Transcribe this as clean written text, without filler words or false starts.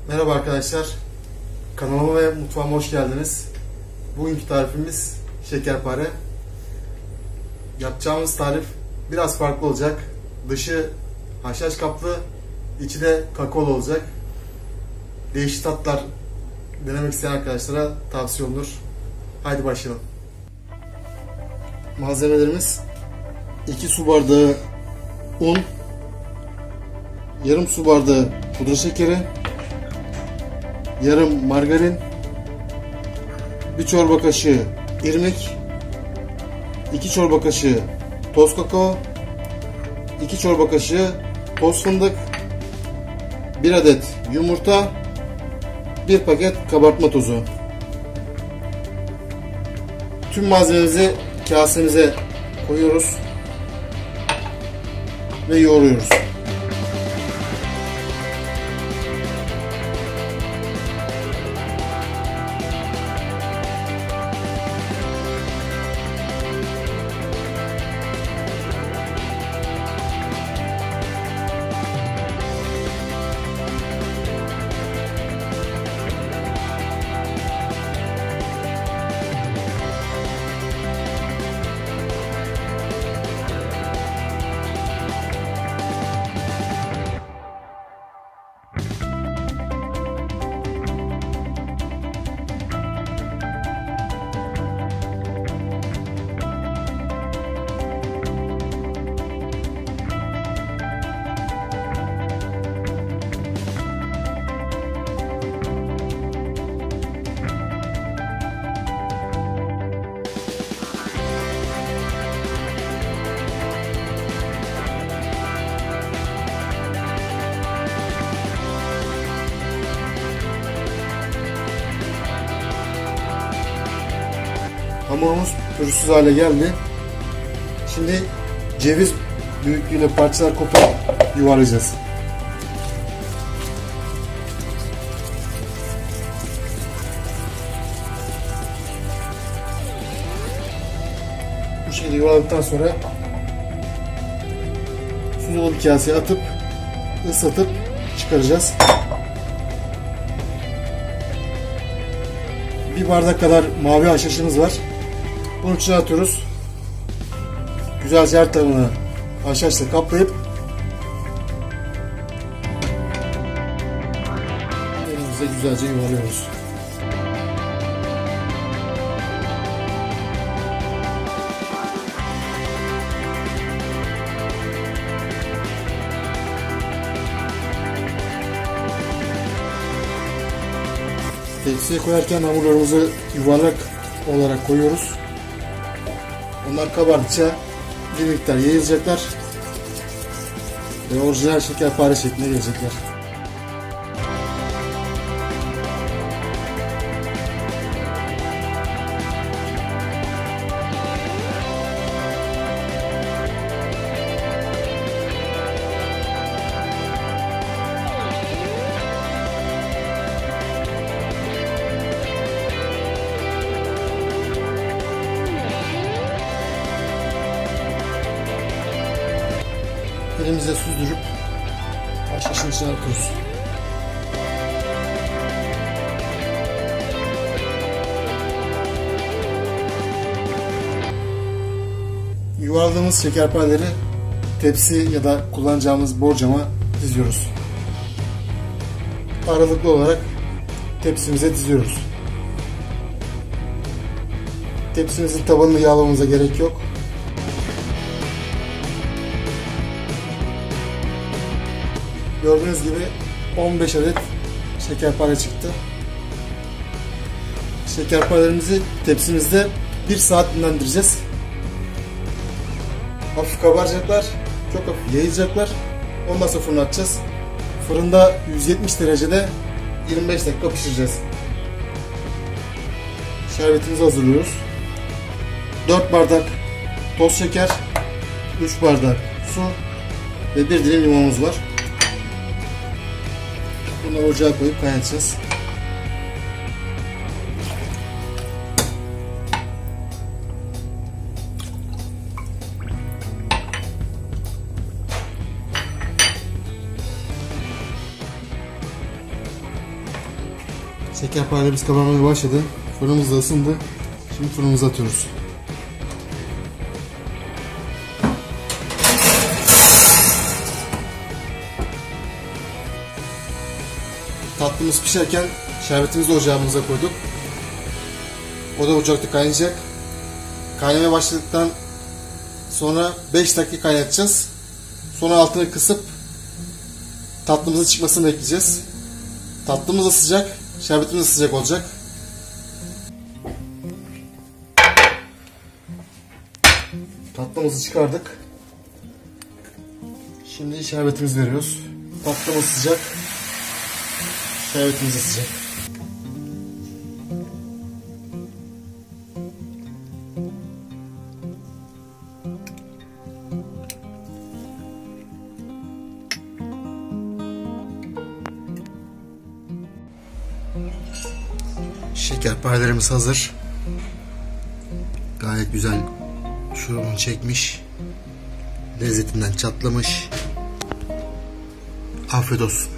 Merhaba arkadaşlar, kanalıma ve mutfağıma hoş geldiniz. Bugünkü tarifimiz şekerpare. Yapacağımız tarif biraz farklı olacak. Dışı haşhaş kaplı, içi de kakaolu olacak. Değişik tatlar denemek isteyen arkadaşlara tavsiye olur. Haydi başlayalım. Malzemelerimiz 2 su bardağı un, yarım su bardağı pudra şekeri, yarım margarin, 1 çorba kaşığı irmik, 2 çorba kaşığı toz kakao, 2 çorba kaşığı toz fındık, 1 adet yumurta, 1 paket kabartma tozu. Tüm malzememizi kasemize koyuyoruz ve yoğuruyoruz. Hamurumuz pürüzsüz hale geldi. Şimdi ceviz büyüklüğüyle parçalar koparıp yuvarlayacağız. Bu şekilde yuvarladıktan sonra su dolu bir kaseye atıp ıslatıp çıkaracağız. 1 bardak kadar mavi haşhaşımız var. Bunu içine atıyoruz. Güzelce her tarafını haşhaşla kaplayıp elimize güzelce yuvarlıyoruz. Tepsiye koyarken hamurlarımızı yuvarlak olarak koyuyoruz. Onlar kabardıkça bir miktar yayılacaklar ve orijinal şekerpare şekline gelecekler. Elimize süzdürüp haşhaşın içine atıyoruz. Yuvarladığımız şekerpareleri tepsi ya da kullanacağımız borcama diziyoruz. Aralıklı olarak tepsimize diziyoruz. Tepsimizin tabanını yağlamamıza gerek yok. Gördüğünüz gibi 15 adet şekerpare çıktı. Şekerparelerimizi tepsimizde 1 saat dinlendireceğiz. Hafif kabaracaklar, çok hafif yayılacaklar. Ondan sonra fırına atacağız. Fırında 170 derecede 25 dakika pişireceğiz. Şerbetimizi hazırlıyoruz. 4 bardak toz şeker, 3 bardak su ve 1 dilim limonumuz var. Bunları ocağa koyup kaynatacağız. Şekerparelerimiz kabarmaya başladı. Fırınımız da ısındı. Şimdi fırınımıza atıyoruz. Tatlımız pişerken şerbetimizi de ocağımıza koyduk. O da ocakta kaynayacak. Kaynamaya başladıktan sonra 5 dakika kaynatacağız. Sonra altını kısıp tatlımızın çıkmasını bekleyeceğiz. Tatlımız da sıcak, şerbetimiz de sıcak olacak. Tatlımızı çıkardık. Şimdi şerbetimizi veriyoruz. Tatlımız sıcak, şerbetimiz de sıcak. Şekerparelerimiz hazır. Gayet güzel şurubunu çekmiş. Lezzetinden çatlamış. Afiyet olsun.